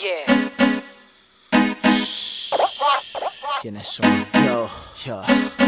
Yeah. ¿Quiénes son? Yo.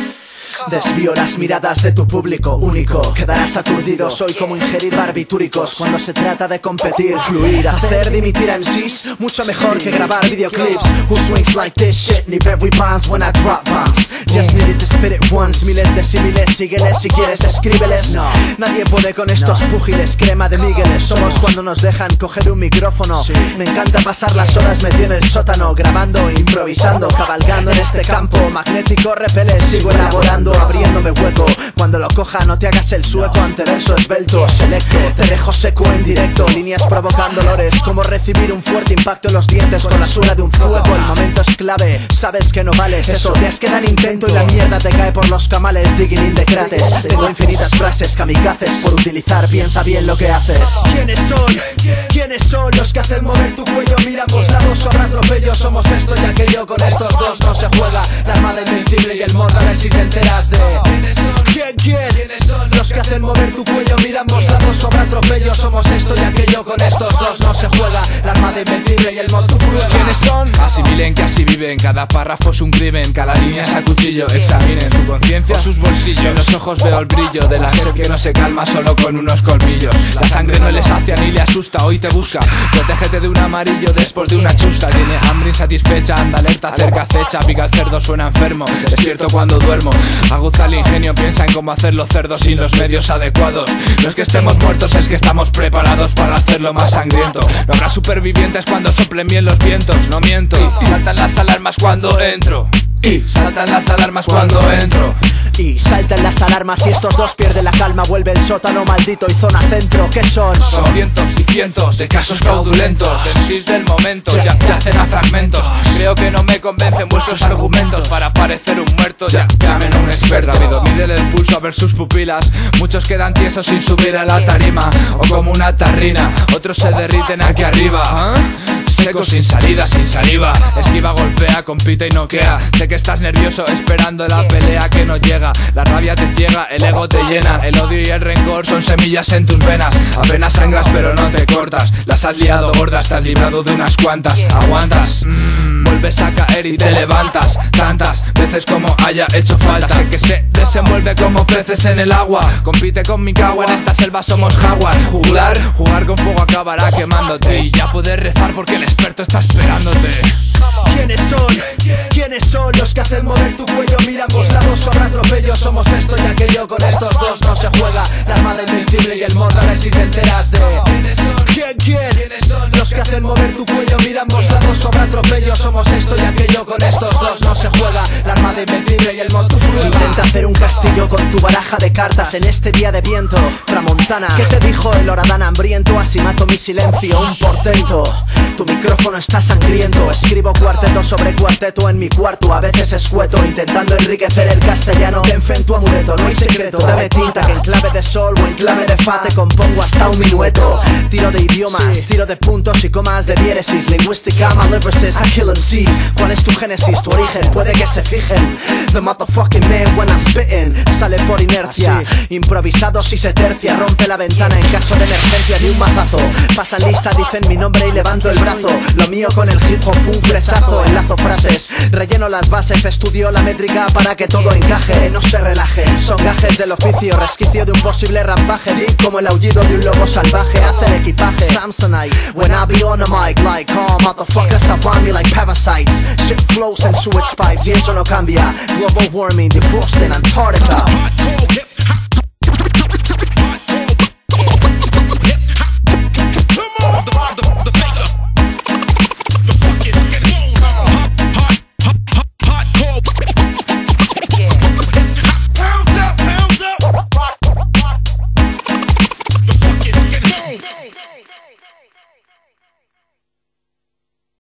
Desvío las miradas de tu público único. Quedarás aturdido, soy como ingerir barbitúricos. Cuando se trata de competir, fluir, hacer dimitir a MCs, mucho mejor que grabar videoclips. Who swings like this shit, need every bounce when I drop bombs. Just needed to spit it once, miles de símiles. Sígueles si quieres, escríbeles. Nadie puede con estos púgiles, crema de Migueles. Somos cuando nos dejan coger un micrófono. Me encanta pasar las horas metido en el sótano, grabando, improvisando, cabalgando en este campo magnético, repele, sigo elaborando, abriéndome hueco. Cuando lo coja no te hagas el sueco, anteverso esbelto, selecto. Te dejo seco en directo, líneas provocan dolores, como recibir un fuerte impacto en los dientes con la suela de un fuego. El momento es clave, sabes que no vales eso. Te has quedado en intento y la mierda te cae por los camales. Digging in the crates, tengo infinitas frases kamikazes por utilizar, piensa bien lo que haces. ¿Quiénes son? ¿Quiénes son los que hacen mover tu cuello? Mira ambos lados, habrá atropello. Somos esto y aquello, con estos dos no se juega. La armada invencible y el mortal, a ver si te enteras de ¿Quiénes son los que hacen mover tu cuello? Mira ambos lados, sobra atropello. Somos esto y aquello, con estos dos no se juega. La armada invencible y el mod tu prueba. ¿Quiénes son? Asimilen que así viven, cada párrafo es un crimen, cada línea es a cuchillo. Examinen su conciencia o sus bolsillos. En los ojos veo el brillo de la sed que no se calma solo con unos colmillos. La sangre no les sacia ni le asusta, hoy te busca. Protégete de un amarillo después de una chusta. Tiene hambre insatisfecha, anda alerta, cerca acecha. Pica el cerdo, suena enfermo, despierto cuando duermo. Aguza el ingenio, piensa en cómo hacer los cerdos sin los medios adecuados. No es que estemos muertos, es que estamos preparados para hacerlo más sangriento. No habrá supervivientes cuando soplen bien los vientos, no miento. Y saltan las alarmas cuando entro. Y saltan las alarmas cuando entro. Y saltan las alarmas y estos dos pierden la calma. Vuelve el sótano maldito y zona centro. ¿Qué son? Son cientos y cientos de casos fraudulentos. MCs del momento yacen a fragmentos. Creo que no me convencen vuestros argumentos para parecer un muerto. Llamen a un experto. Rápido, miden el pulso a ver sus pupilas. Muchos quedan tiesos sin subir a la tarima, o como una tarrina, otros se derriten aquí arriba. Seco sin salida, sin saliva. Esquiva, golpea, compite y noquea. Sé que estás nervioso esperando la pelea que no llega. La rabia te ciega, el ego te llena. El odio y el rencor son semillas en tus venas. Apenas sangras pero no te cortas. Las has liado gordas, te has librado de unas cuantas. Aguantas, vuelves a caer y te levantas tantas veces como haya hecho falta. Sé que se desenvuelve como peces en el agua. Compite con mi cagua, en esta selva somos jaguar. Jugar con fuego acabará quemándote. Y ya puedes rezar porque el experto está esperándote. ¿Quiénes son los que hacen mover tu cuello? Mira ambos lados, sobra atropello. Somos esto y aquello, con estos dos no se juega. La armada invencible y el mod, a ver si te enteras de ¿Quiénes son los que hacen mover tu cuello? Mira ambos lados, sobra atropello. Somos esto y aquello, con estos dos no se juega. La armada invencible y el mod tu prueba. Intenta hacer un castillo con tu baraja de cartas en este día de viento. Tramontana, ¿qué te dijo el oradán hambriento? Así mato mi silencio, un portento. Tu micrófono está sangriento. Escribo cuarteto sobre cuarteto en mi cuarto. A veces escueto, intentando enriquecer el castellano. Ten fe en tu amuleto, no hay secreto. Dame tinta que en clave de sol o en clave de fa te compongo hasta un minueto. Tiro de idiomas, tiro de puntos y comas de diéresis. Lingüística, my lyricist, I kill MCs. ¿Cuál es tu génesis? Tu origen, puede que se fijen. The motherfucking man when I'm spitting. Sale por inercia, improvisado si se tercia. Rompe la ventana en caso de emergencia de un mazazo. Pasan lista, dicen mi nombre y levanto el brazo. Lo mío con el hip hop fue un flechazo. Enlazo frases, relleno las bases. Estudio la métrica para que todo encaje. No se relaje, son gajes del oficio. Resquicio de un posible rampaje. Deep como el aullido de un lobo salvaje. Hace el equipaje Samsonite when I be on the mic. Like all motherfuckers surround me like parasites. Shit flows in sewage pipes y eso no cambia. Global warming, defrosting Antarctica.